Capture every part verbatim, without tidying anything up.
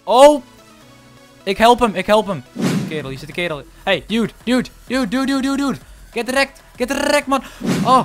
Oh! Ik help hem, ik help hem. Kerel, hier zit een kerel. Hey, dude, dude, dude, dude, dude, dude, dude. Get wrecked, get wrecked, man. Oh.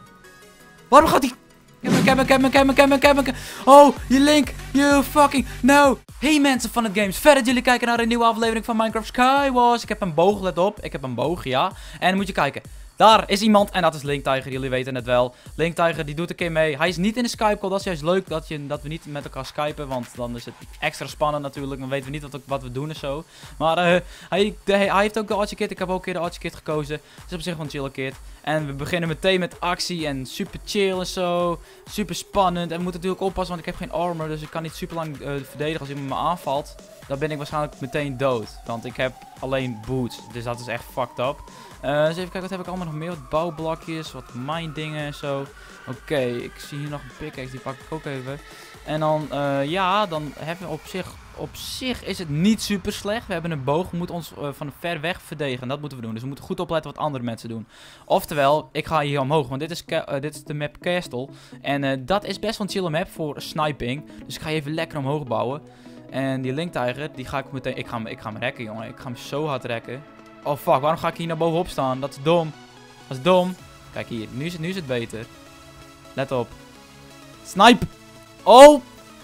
Waarom gaat hij... Ik heb hem, ik heb hem, ik heb hem, ik heb hem, ik heb hem, ik heb hem. Oh, je Link, you fucking no. Hey mensen van het games, verder dat jullie kijken naar een nieuwe aflevering van Minecraft Skywars. Ik heb een boog, let op. Ik heb een boog, ja. En dan moet je kijken. Daar is iemand en dat is Link Tiger, jullie weten het wel. Link Tiger die doet een keer mee. Hij is niet in de Skype call, dat is juist leuk dat, je, dat we niet met elkaar skypen. Want dan is het extra spannend natuurlijk, dan weten we niet wat, wat we doen en zo. Maar uh, hij, de, hij heeft ook de Archer Kit, ik heb ook een keer de Archer Kit gekozen. Het is op zich wel een chille kit. En we beginnen meteen met actie en super chill en zo. Super spannend en we moeten natuurlijk oppassen, want ik heb geen armor. Dus ik kan niet super lang uh, verdedigen als iemand me aanvalt. Dan ben ik waarschijnlijk meteen dood. Want ik heb alleen boots, dus dat is echt fucked up. Uh, eens even kijken, wat heb ik allemaal nog meer? Wat bouwblokjes, wat mine dingen en zo. Oké, okay, ik zie hier nog een pickaxe, die pak ik ook even. En dan, uh, ja, dan hebben we op zich, op zich is het niet super slecht. We hebben een boog, we moeten ons uh, van ver weg verdedigen. Dat moeten we doen, dus we moeten goed opletten wat andere mensen doen. Oftewel, ik ga hier omhoog, want dit is, uh, dit is de map Castle. En uh, dat is best wel een chille map voor sniping. Dus ik ga even lekker omhoog bouwen. En die Link Tiger, die ga ik meteen, ik ga, ik ga hem rekken, jongen. Ik ga hem zo hard rekken. Oh fuck, waarom ga ik hier naar bovenop staan? Dat is dom. Dat is dom. Kijk hier, nu is het, nu is het beter. Let op. Snipe! Oh!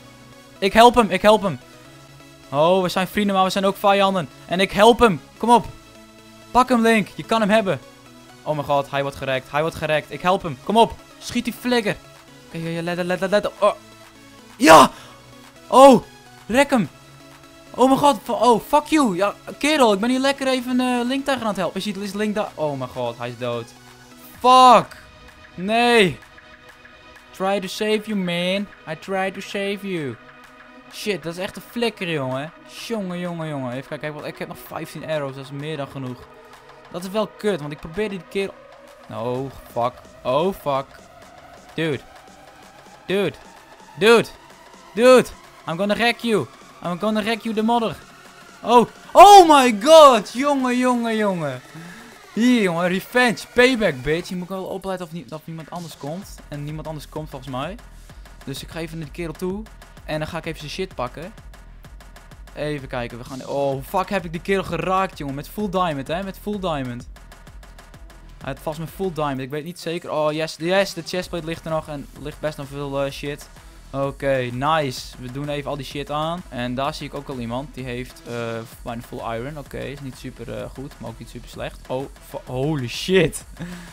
Ik help hem, ik help hem. Oh, we zijn vrienden, maar we zijn ook vijanden. En ik help hem. Kom op. Pak hem, Link. Je kan hem hebben. Oh mijn god, hij wordt gerekt. Hij wordt gerekt. Ik help hem. Kom op. Schiet die flikker. Oké, okay, let, let, let, let. Oh. Ja! Oh! Rek hem. Oh mijn god, oh fuck you. Ja, kerel, ik ben hier lekker even uh, Link tegen aan het helpen. Je ziet, is Link daar. Oh mijn god, hij is dood. Fuck. Nee. Try to save you, man. I try to save you. Shit, dat is echt een flikker, jongen. Jongen, jongen, jongen. Even kijken, ik heb, ik heb nog vijftien arrows, dat is meer dan genoeg. Dat is wel kut, want ik probeer die kerel... Oh, fuck. Oh, fuck. Dude. Dude. Dude. Dude. I'm gonna wreck you. I'm gonna wreck you the mother. Oh. Oh my god. Jongen, jongen, jongen. Hier, jongen. Revenge. Payback, bitch. Je moet wel opletten of, niet, of niemand anders komt. En niemand anders komt, volgens mij. Dus ik ga even naar die kerel toe. En dan ga ik even zijn shit pakken. Even kijken. We gaan... Oh, fuck. Heb ik die kerel geraakt, jongen. Met full diamond, hè. Met full diamond. Hij had vast met full diamond. Ik weet niet zeker. Oh, yes. Yes. De chestplate ligt er nog. En er ligt best nog veel uh, shit. Oké, okay, nice. We doen even al die shit aan. En daar zie ik ook al iemand. Die heeft uh, bijna full iron. Oké, okay, is niet super uh, goed, maar ook niet super slecht. Oh, holy shit.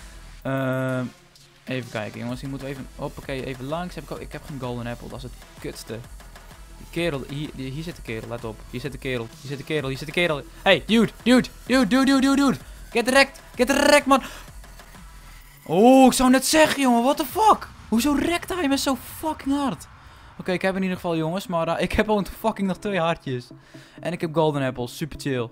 uh, even kijken, jongens. Hier moeten we even... Hoppakee, even langs. Heb ik, ook, ik heb geen golden apple, dat is het kutste. Die kerel, hier, hier zit de kerel, let op. Hier zit de kerel, hier zit de kerel, hier zit de kerel. Hey, dude, dude, dude, dude, dude, dude, dude. Get wrecked, get wrecked, man. Oh, ik zou net zeggen, jongen, what the fuck? Hoezo rekt hij me zo fucking hard? Oké, okay, ik heb in ieder geval, jongens, maar uh, ik heb al fucking nog twee hartjes. En ik heb golden apples, super chill.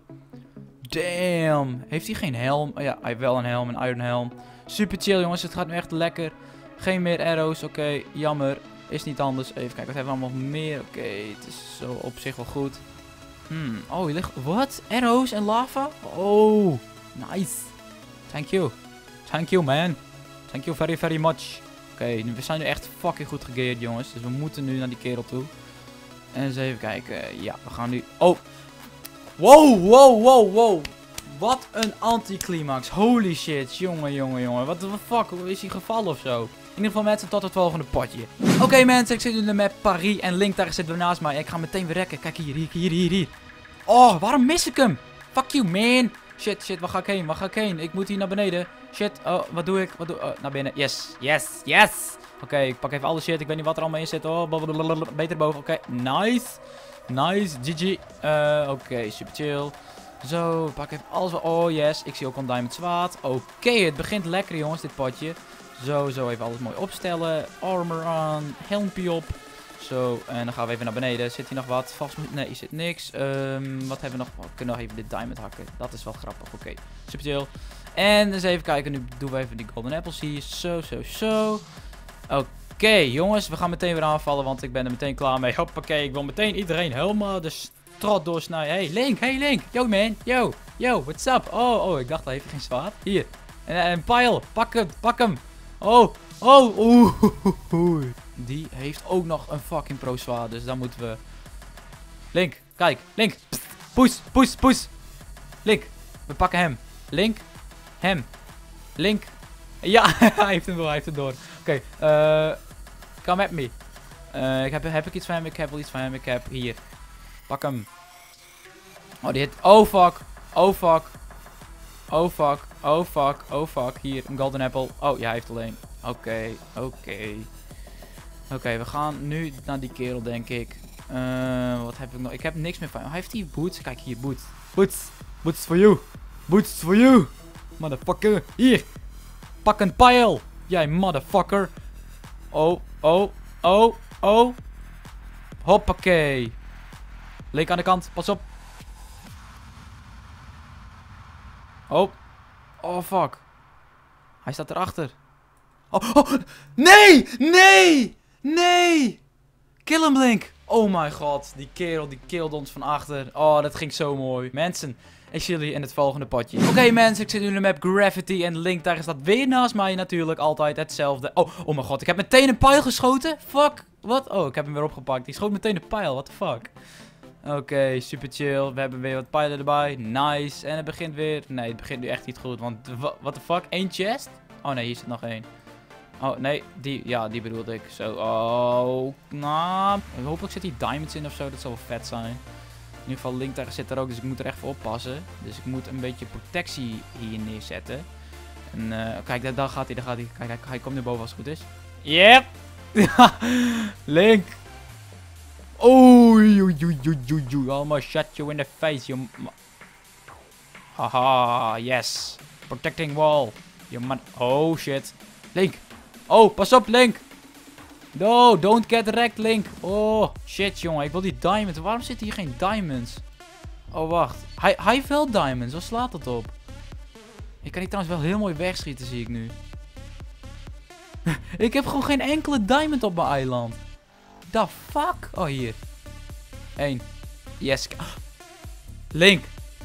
Damn. Heeft hij geen helm? Oh, ja, hij heeft wel een helm, een iron helm. Super chill, jongens, het gaat nu echt lekker. Geen meer arrows, oké, okay, jammer. Is niet anders. Even kijken, wat hebben we allemaal meer? Oké, okay, het is zo op zich wel goed. Hmm, oh, hier ligt... Wat? Arrows en lava? Oh, nice. Thank you. Thank you, man. Thank you very, very much. Oké, okay, we zijn nu echt fucking goed gegeerd, jongens. Dus we moeten nu naar die kerel toe. En eens even kijken. Ja, we gaan nu... Oh. Wow, wow, wow, wow. Wat een anticlimax. Holy shit. Jongen, jongen, jongen. Wat de fuck? Is hij gevallen of zo? In ieder geval mensen, tot het volgende potje. Oké okay, mensen, ik zit nu in de map Paris. En Link daar zit weer naast mij. Ik ga meteen weer rekken. Kijk hier, hier, hier, hier, hier. Oh, waarom mis ik hem? Fuck you, man. Shit, shit, waar ga ik heen? Waar ga ik heen? Ik moet hier naar beneden. Shit, oh, wat doe ik? Wat doe ik? Oh, naar binnen. Yes, yes, yes. Oké, okay, ik pak even alle shit. Ik weet niet wat er allemaal in zit. Oh, blablabla. Beter boven. Oké, okay. Nice. Nice, G G. Uh, Oké, okay, super chill. Zo, pak even alles. Oh, yes. Ik zie ook een diamond zwaard. Oké, okay, het begint lekker, jongens, dit potje. Zo, zo even alles mooi opstellen. Armor aan. Helmpje op. Zo, en dan gaan we even naar beneden. Zit hier nog wat? Volgens mij... Nee, hier zit niks. Um, wat hebben we nog? Oh, we kunnen nog even dit diamond hakken. Dat is wel grappig. Oké, okay. Super chill. En eens even kijken. Nu doen we even die golden apples hier. Zo, zo, zo. Oké, okay, jongens. We gaan meteen weer aanvallen. Want ik ben er meteen klaar mee. Hoppakee. Ik wil meteen iedereen helemaal de strot doorsnijden. Hey, Link. Hey, Link. Yo, man. Yo. Yo, what's up? Oh, oh. Ik dacht, hij heeft geen zwaard. Hier. En, en pile. Pak hem. Pak hem. Oh. Oh. Oeh. Die heeft ook nog een fucking pro zwaard. Dus dan moeten we... Link. Kijk, Link. Poes, poes, poes. Link. We pakken hem. Link. Hem. Link. Ja, hij heeft hem door, hij heeft hem door. Oké, okay, uh, come at me. Uh, ik heb, heb ik iets van hem? Ik heb wel iets van hem. Ik heb hier. Pak hem. Oh, die hit. Oh, fuck. Oh, fuck. Oh, fuck. Oh, fuck. Oh, fuck. Hier, een golden apple. Oh, ja, hij heeft alleen. Oké, okay, oké. Okay. Oké, okay, we gaan nu naar die kerel, denk ik. Uh, wat heb ik nog? Ik heb niks meer van. Oh, hij heeft die boots. Kijk hier, boots. Boots. Boots for you. Boots for you. Motherfucker. Hier. Pak een pijl. Jij motherfucker. Oh, oh, oh, oh. Hoppakee. Link aan de kant. Pas op. Oh. Oh, fuck. Hij staat erachter. Oh, oh. Nee. Nee. Nee. Kill hem, Link. Oh my god. Die kerel, die kilde ons van achter. Oh, dat ging zo mooi. Mensen, ik zie jullie in het volgende potje. Oké, okay, mensen. Ik zit nu in de map Gravity. En Link daar staat weer naast mij natuurlijk. Altijd hetzelfde. Oh, oh mijn god. Ik heb meteen een pijl geschoten. Fuck. Wat? Oh, ik heb hem weer opgepakt. Die schoot meteen een pijl. What the fuck? Oké, okay, super chill. We hebben weer wat pijlen erbij. Nice. En het begint weer... Nee, het begint nu echt niet goed. Want, what the fuck? Eén chest? Oh nee, hier zit nog één. Oh, nee. Die, ja, die bedoelde ik. Zo. Oh, nou. Hopelijk zit hier diamonds in of zo. Dat zou wel vet zijn. In ieder geval, Link daar zit er ook. Dus ik moet er echt voor oppassen. Dus ik moet een beetje protectie hier neerzetten. En uh, kijk, daar, daar gaat hij. Daar gaat hij. Kijk, hij, hij komt nu boven als het goed is. Yep. Link. Oei, oei, oei, oei, oei, oei. Almost shot you in the face. You... Haha, yes. Protecting wall. You man... Oh, shit. Link. Oh, pas op, Link. No, don't get wrecked, Link. Oh, shit, jongen. Ik wil die diamonds. Waarom zitten hier geen diamonds? Oh, wacht. Hij, hij heeft wel diamonds. Wat slaat dat op? Ik kan die trouwens wel heel mooi wegschieten, zie ik nu. Ik heb gewoon geen enkele diamond op mijn eiland. The fuck? Oh, hier. Eén. Yes. Link.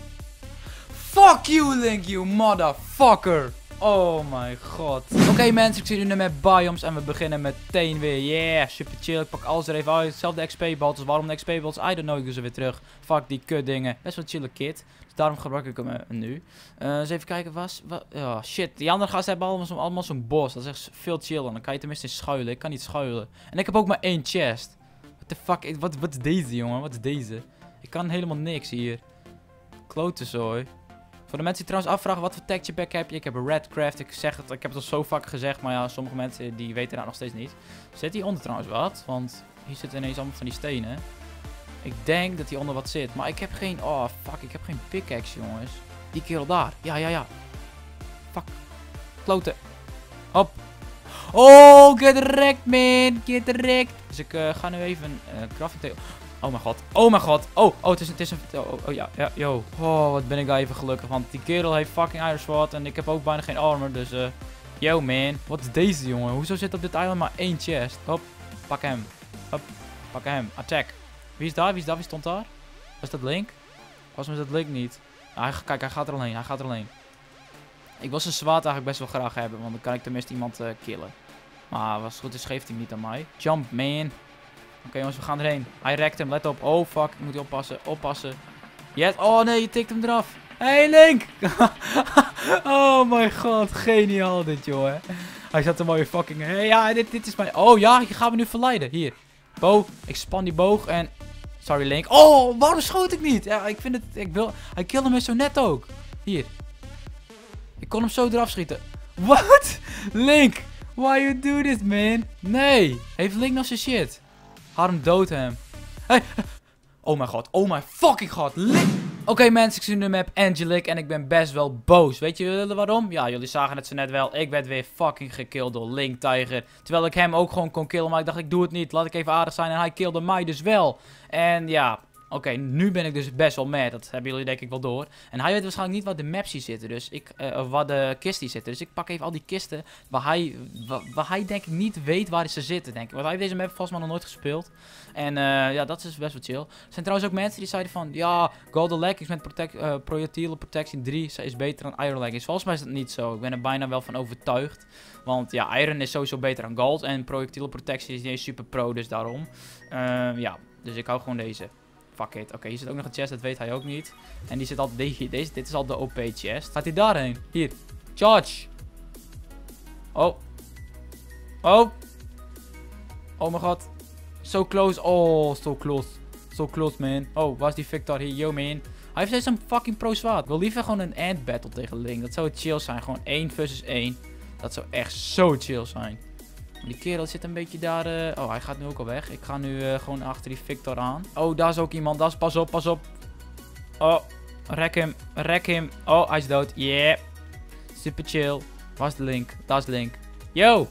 Fuck you, Link, you motherfucker. Oh my god. Oké, okay, mensen, ik zie nu met biomes en we beginnen meteen weer. Yeah, super chill. Ik pak alles er even uit. Hetzelfde X P-bal. Dus waarom de X P-balls? I don't know, ik doe ze weer terug. Fuck die kut dingen. Best wel chille kit. Dus daarom gebruik ik hem uh, nu. Uh, eens even kijken, was... was oh, shit. Die andere gasten hebben allemaal zo'n allemaal zo'n bos. Dat is echt veel chiller. Dan kan je tenminste schuilen. Ik kan niet schuilen. En ik heb ook maar één chest. What the fuck? Wat, wat is deze, jongen? Wat is deze? Ik kan helemaal niks hier. Klote zooi. Voor de mensen die trouwens afvragen wat voor texture pack heb je. Ik heb een Redcraft. Ik zeg het, ik heb het al zo vaak gezegd. Maar ja, sommige mensen die weten daar nog steeds niet. Zit hieronder trouwens wat? Want hier zitten ineens allemaal van die stenen. Ik denk dat hieronder wat zit. Maar ik heb geen... Oh, fuck. Ik heb geen pickaxe, jongens. Die kerel daar. Ja, ja, ja. Fuck. Kloten. Hop. Oh, get wrecked, man. Get wrecked. Dus ik uh, ga nu even uh, crafting table... Oh mijn god. Oh mijn god. Oh, oh, het is, het is een... Oh, oh, oh ja, ja, yo. Oh, wat ben ik daar even gelukkig. Want die kerel heeft fucking Iron Sword. En ik heb ook bijna geen armor. Dus, uh... Yo, man. Wat is deze, jongen? Hoezo zit op dit eiland maar één chest? Hop. Pak hem. Hop. Pak hem. Attack. Wie is daar? Wie is daar? Wie stond daar? Was dat Link? Was me dat Link niet? Ah, hij, kijk, hij gaat er alleen. Hij gaat er alleen. Ik wil zijn zwaard eigenlijk best wel graag hebben. Want dan kan ik tenminste iemand uh, killen. Maar als het goed is, geeft hij niet aan mij. Jump, man. Oké, okay, jongens, we gaan erheen. Hij rekt hem, let op. Oh, fuck. Ik moet hij oppassen. Oppassen. Yes. Oh, nee, je tikt hem eraf. Hey, Link. Oh, mijn god. Geniaal dit, jongen. Hij zat een mooie fucking... Hey, ja, dit, dit is mijn... Oh, ja, je gaat me nu verleiden. Hier. Boog. Ik span die boog en... Sorry, Link. Oh, waarom schoot ik niet? Ja, ik vind het... Ik wil... Hij kilde me zo net ook. Hier. Ik kon hem zo eraf schieten. What? Link. Why you do this, man? Nee. Heeft Link nog zijn shit? Harm dood hem. Hey. Oh mijn god. Oh mijn fucking god. Link. Oké, okay, mensen. Ik zie nu de map Angelic. En ik ben best wel boos. Weet jullie waarom? Ja, jullie zagen het zo net wel. Ik werd weer fucking gekilld door Link Tiger. Terwijl ik hem ook gewoon kon killen. Maar ik dacht, ik doe het niet. Laat ik even aardig zijn. En hij killde mij dus wel. En ja... Oké, okay, nu ben ik dus best wel mad. Dat hebben jullie denk ik wel door. En hij weet waarschijnlijk niet waar de maps hier zitten. Dus ik, uh, of waar de kisten hier zitten. Dus ik pak even al die kisten waar hij, waar, waar hij denk ik niet weet waar ze zitten, denk ik. Want hij heeft deze map volgens mij nog nooit gespeeld. En uh, ja, dat is best wel chill. Er zijn trouwens ook mensen die zeiden van... Ja, Golden Leggings met protect, uh, projectiele protectie drie is beter dan Iron Leggings. Volgens mij is dat niet zo. Ik ben er bijna wel van overtuigd. Want ja, Iron is sowieso beter dan Gold. En projectiele protectie is niet eens super pro, dus daarom. Uh, ja, dus ik hou gewoon deze. fuck it. Oké, okay, hier zit ook nog een chest, dat weet hij ook niet. En die zit al, deze, deze, dit is al de O P chest. Gaat hij daarheen? Hier. Charge. Oh. Oh. Oh mijn god. So close. Oh, so close. So close, man. Oh, waar is die Victor hier? Yo, man. Hij heeft steeds een fucking pro zwaard. Ik wil liever gewoon een ant battle tegen Link. Dat zou chill zijn. Gewoon één versus één. Dat zou echt zo chill zijn. Die kerel zit een beetje daar... Uh... Oh, hij gaat nu ook al weg. Ik ga nu uh, gewoon achter die Victor aan. Oh, daar is ook iemand. Dat is... Pas op, pas op. Oh, rek hem. Rek hem. Oh, hij is dood. Yeah. Super chill. Waar is de Link? Daar is Link. Yo.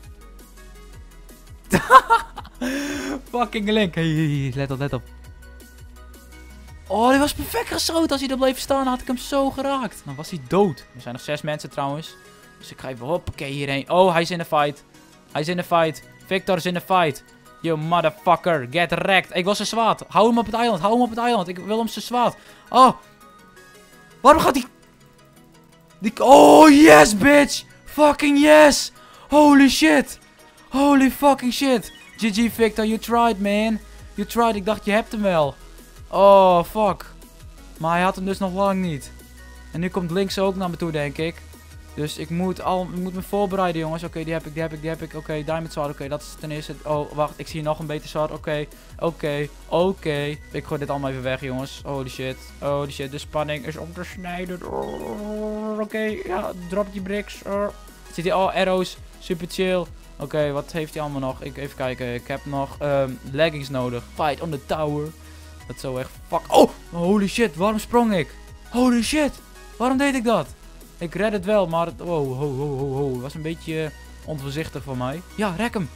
Fucking Link. Hey, hey, hey, let op, let op. Oh, die was perfect geschoten. Als hij er bleef staan, had ik hem zo geraakt. Dan was hij dood. Er zijn nog zes mensen trouwens. Dus ik ga even hoppakee hierheen. Oh, hij is in de fight. Hij is in de fight. Victor is in de fight. Yo, motherfucker. Get wrecked. Ik wil zijn zwaard. Hou hem op het eiland. Hou hem op het eiland. Ik wil hem zijn zwaard. Oh. Waarom gaat hij... Die... Oh, yes, bitch. Fucking yes. Holy shit. Holy fucking shit. G G, Victor. You tried, man. You tried. Ik dacht, je hebt hem wel. Oh, fuck. Maar hij had hem dus nog lang niet. En nu komt Link ook naar me toe, denk ik. Dus ik moet, al, ik moet me voorbereiden, jongens. Oké, okay, die heb ik, die heb ik, die heb ik. Oké, okay, diamond sword. Oké, okay, dat is ten eerste... Oh, wacht. Ik zie nog een beter sword. Oké, okay, oké, okay, oké. Okay. Ik gooi dit allemaal even weg, jongens. Holy shit. Holy shit. De spanning is om te snijden. Oh, oké, okay. Ja, drop die bricks. Oh. Zit hier al arrows. Super chill. Oké, okay, wat heeft hij allemaal nog? Ik, even kijken. Ik heb nog um, leggings nodig. Fight on the tower. Dat is zo echt... Fuck. Oh! Holy shit. Waarom sprong ik? Holy shit. Waarom deed ik dat? Ik red het wel, maar... Het, wow, ho, ho, ho, ho. Het was een beetje uh, onvoorzichtig van mij. Ja, rek hem.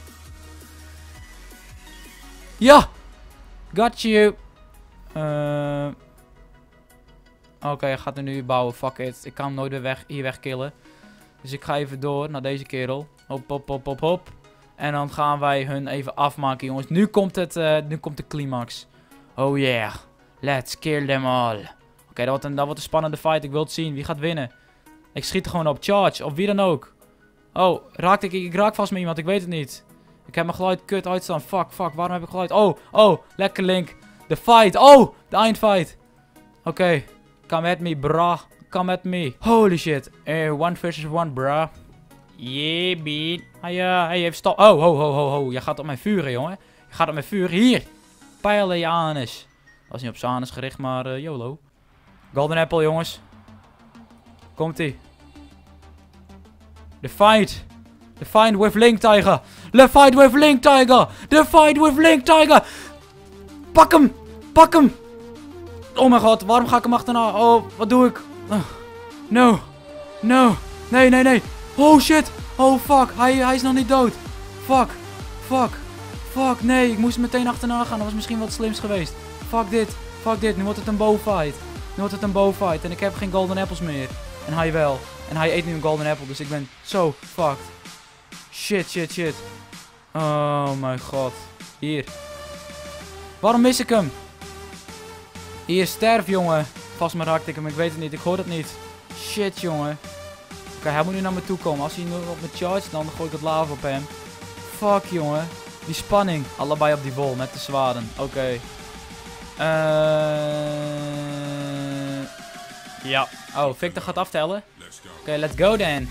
Ja! Got you. Uh... Oké, okay, hij gaat er nu bouwen. Fuck it. Ik kan hem nooit weer weg, hier weg killen. Dus ik ga even door naar deze kerel. Hop, hop, hop, hop, hop. En dan gaan wij hun even afmaken, jongens. Nu komt het, uh, nu komt de climax. Oh yeah. Let's kill them all. Oké, okay, dat, wordt een, dat wordt een spannende fight. Ik wil het zien. Wie gaat winnen? Ik schiet er gewoon op. Charge. Op wie dan ook. Oh, raakte ik, ik raak vast met iemand. Ik weet het niet. Ik heb mijn geluid kut uitstaan. Fuck, fuck. Waarom heb ik geluid? Oh, oh. Lekker Link. De fight. Oh, de eindfight. Oké. Okay. Come at me, brah. Come at me. Holy shit. Uh, one versus one, brah. Yeah, beat. Hij, uh, hij heeft stop. Oh, ho, ho, ho, ho. Je gaat op mijn vuren, jongen. Je gaat op mijn vuren. Hier. Pijlen je anus. Dat was niet op zijn anus gericht, maar uh, YOLO. Golden apple, jongens. Komt-ie. The fight. The fight with Link Tiger. The fight with Link Tiger. The fight with Link Tiger. Pak hem. Pak hem. Oh mijn god. Waarom ga ik hem achterna? Oh, wat doe ik? Oh. No. No. Nee, nee, nee. Oh shit. Oh fuck. Hij, hij is nog niet dood. Fuck. Fuck. Fuck. Nee, ik moest meteen achterna gaan. Dat was misschien wat slims geweest. Fuck dit. Fuck dit. Nu wordt het een bow fight. Nu wordt het een bow fight. En ik heb geen golden apples meer. En hij wel. En hij eet nu een golden apple. Dus ik ben zo fucked. Shit, shit, shit. Oh mijn god. Hier. Waarom mis ik hem? Hier, sterf, jongen. Vast maar raakte ik hem. Ik weet het niet. Ik hoor het niet. Shit, jongen. Oké, okay, hij moet nu naar me toe komen. Als hij nu op me charge, dan gooi ik het lava op hem. Fuck, jongen. Die spanning. Allebei op die wol met de zwaarden. Oké. Okay. Uh... Ja. Oh, Victor gaat aftellen. Oké, okay, let's go then.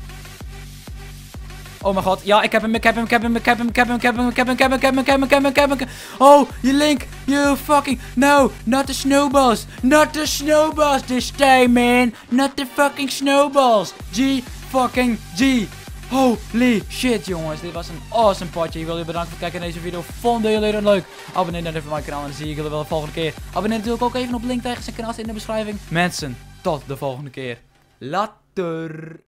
Oh mijn god. Ja, ik heb hem, ik heb hem, ik heb hem, ik heb hem, ik heb hem, ik heb hem, ik heb hem, ik heb hem, ik heb hem, ik heb hem, ik heb hem, ik heb hem, ik heb hem. Oh, you Link. You fucking... No, not the snowballs. Not the snowballs this time, man. Not the fucking snowballs. G fucking G. Holy shit, jongens. Dit was een awesome potje. Ik wil jullie bedanken voor het kijken naar deze video. Vonden jullie het leuk? Abonneer dan even op mijn kanaal en dan zie ik jullie wel de volgende keer. Abonneer natuurlijk ook even op Link tegen zijn kanaal in de beschrijving. Mensen, tot de volgende keer. Later.